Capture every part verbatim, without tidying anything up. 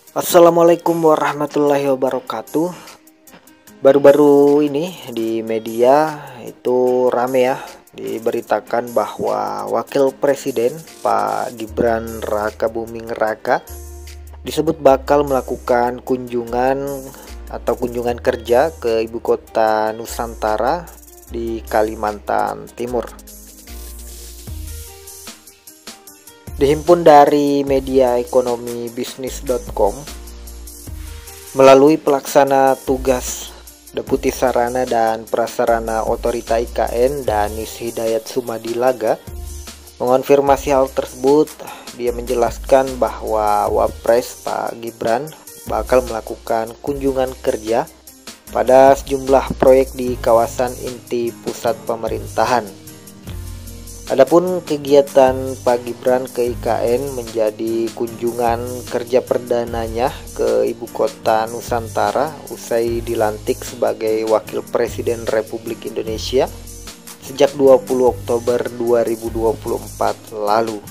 Assalamualaikum warahmatullahi wabarakatuh. Baru-baru ini di media itu rame ya, diberitakan bahwa Wakil Presiden Pak Gibran Rakabuming Raka disebut bakal melakukan kunjungan atau kunjungan kerja ke ibu kota Nusantara di Kalimantan Timur. Dihimpun dari media ekonomi bisnis dot com melalui pelaksana tugas Deputi Sarana dan Prasarana Otorita I K N Danis Hidayat Sumadilaga mengonfirmasi hal tersebut. Dia menjelaskan bahwa Wapres Pak Gibran bakal melakukan kunjungan kerja pada sejumlah proyek di kawasan inti pusat pemerintahan. Adapun kegiatan Pak Gibran ke I K N menjadi kunjungan kerja perdananya ke ibu kota Nusantara usai dilantik sebagai Wakil Presiden Republik Indonesia sejak dua puluh Oktober dua ribu dua puluh empat lalu.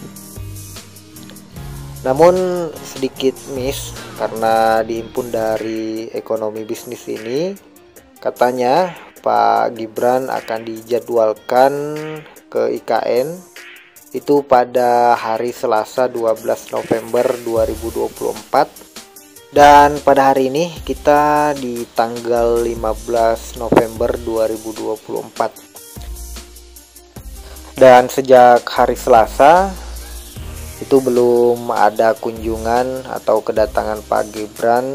Namun sedikit miss karena dihimpun dari ekonomi bisnis ini, katanya Pak Gibran akan dijadwalkan ke I K N itu pada hari Selasa dua belas November dua ribu dua puluh empat, dan pada hari ini kita di tanggal lima belas November dua ribu dua puluh empat. Dan sejak hari Selasa itu belum ada kunjungan atau kedatangan Pak Gibran.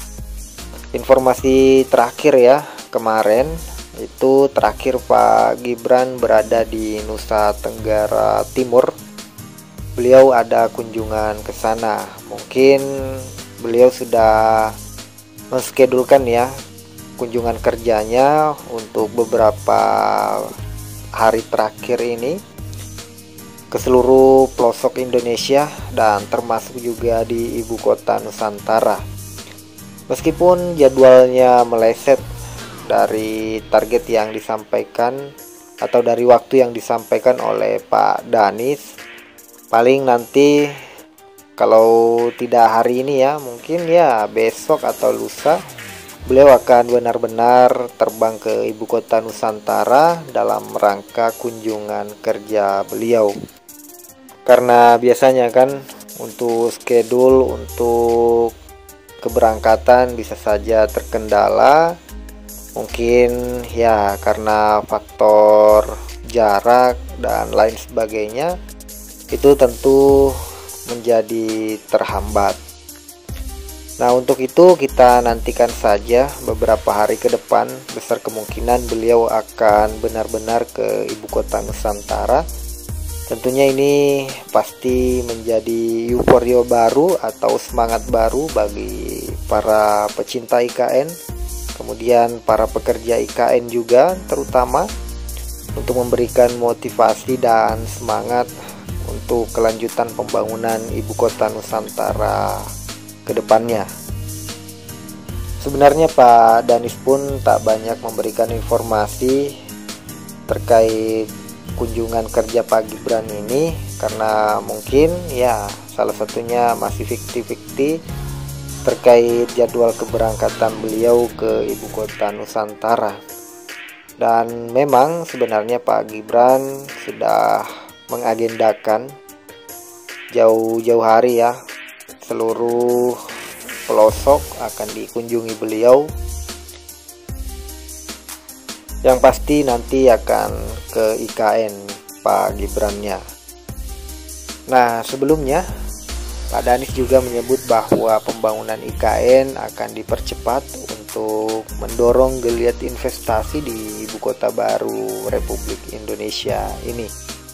Informasi terakhir ya, kemarin itu terakhir Pak Gibran berada di Nusa Tenggara Timur. Beliau ada kunjungan ke sana. Mungkin beliau sudah menskedulkan ya kunjungan kerjanya untuk beberapa hari terakhir ini ke seluruh pelosok Indonesia dan termasuk juga di ibu kota Nusantara. Meskipun jadwalnya meleset dari target yang disampaikan atau dari waktu yang disampaikan oleh Pak Danis, paling nanti kalau tidak hari ini ya, mungkin ya besok atau lusa beliau akan benar-benar terbang ke ibu kota Nusantara dalam rangka kunjungan kerja beliau. Karena biasanya kan untuk schedule untuk keberangkatan bisa saja terkendala. Mungkin ya karena faktor jarak dan lain sebagainya, itu tentu menjadi terhambat. Nah, untuk itu kita nantikan saja beberapa hari ke depan. Besar kemungkinan beliau akan benar-benar ke ibu kota Nusantara. Tentunya ini pasti menjadi euforia baru atau semangat baru bagi para pecinta I K N, kemudian para pekerja I K N juga, terutama untuk memberikan motivasi dan semangat untuk kelanjutan pembangunan ibu kota Nusantara ke depannya. Sebenarnya Pak Danis pun tak banyak memberikan informasi terkait kunjungan kerja Pak Gibran ini, karena mungkin ya salah satunya masih fiktif-fiktif terkait jadwal keberangkatan beliau ke ibu kota Nusantara. Dan memang sebenarnya Pak Gibran sudah mengagendakan jauh-jauh hari ya, seluruh pelosok akan dikunjungi beliau. Yang pasti nanti akan ke I K N Pak Gibrannya. Nah, sebelumnya Pak Danis juga menyebut bahwa pembangunan I K N akan dipercepat untuk mendorong geliat investasi di ibu kota baru Republik Indonesia ini.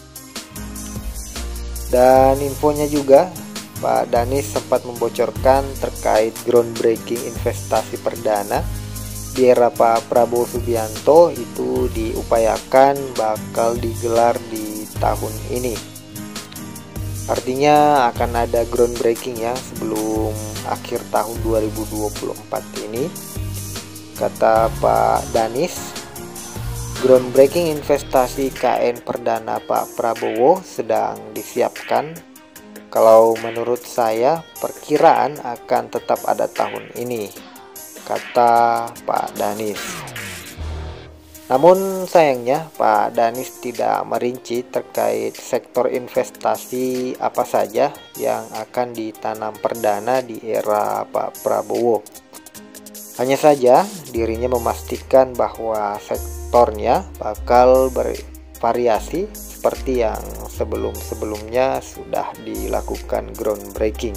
Dan infonya juga Pak Danis sempat membocorkan terkait groundbreaking investasi perdana di era Pak Prabowo Subianto itu diupayakan bakal digelar di tahun ini. Artinya akan ada groundbreaking ya sebelum akhir tahun dua ribu dua puluh empat ini. Kata Pak Danis, groundbreaking investasi I K N perdana Pak Prabowo sedang disiapkan Kalau menurut saya perkiraan akan tetap ada tahun ini, kata Pak Danis. Namun sayangnya Pak Danis tidak merinci terkait sektor investasi apa saja yang akan ditanam perdana di era Pak Prabowo. Hanya saja dirinya memastikan bahwa sektornya bakal bervariasi seperti yang sebelum-sebelumnya sudah dilakukan groundbreaking.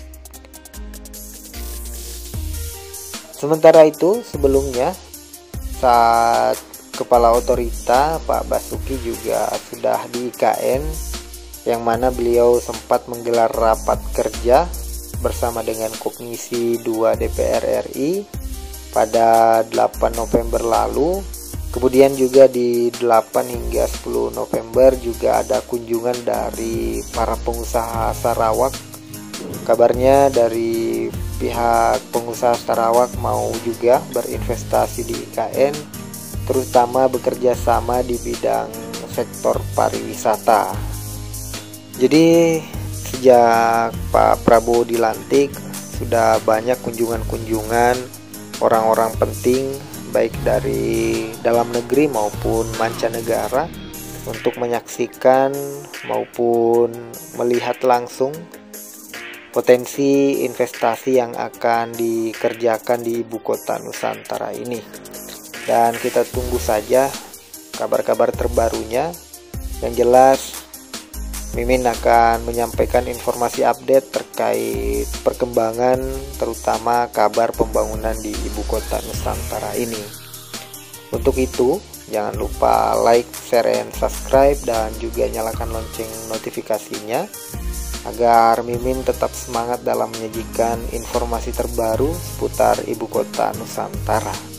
Sementara itu sebelumnya saat Kepala Otorita Pak Basuki juga sudah di I K N, yang mana beliau sempat menggelar rapat kerja bersama dengan Komisi dua D P R R I pada delapan November lalu. Kemudian juga di delapan hingga sepuluh November juga ada kunjungan dari para pengusaha Sarawak. Kabarnya dari pihak pengusaha Sarawak mau juga berinvestasi di I K N, terutama bekerja sama di bidang sektor pariwisata. Jadi sejak Pak Prabowo dilantik sudah banyak kunjungan-kunjungan orang-orang penting baik dari dalam negeri maupun mancanegara untuk menyaksikan maupun melihat langsung potensi investasi yang akan dikerjakan di ibu kota Nusantara ini. Dan kita tunggu saja kabar-kabar terbarunya. Yang jelas Mimin akan menyampaikan informasi update terkait perkembangan terutama kabar pembangunan di ibu kota Nusantara ini. Untuk itu jangan lupa like, share, and subscribe, dan juga nyalakan lonceng notifikasinya agar Mimin tetap semangat dalam menyajikan informasi terbaru seputar ibu kota Nusantara.